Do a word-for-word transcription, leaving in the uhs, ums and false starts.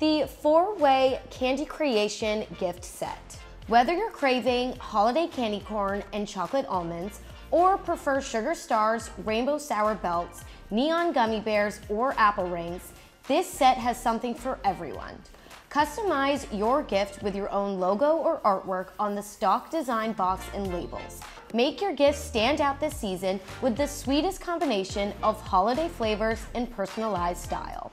The four-way candy creation gift set. Whether you're craving holiday candy corn and chocolate almonds, or prefer sugar stars, rainbow sour belts, neon gummy bears, or apple rings, this set has something for everyone. Customize your gift with your own logo or artwork on the stock design box and labels. Make your gift stand out this season with the sweetest combination of holiday flavors and personalized style.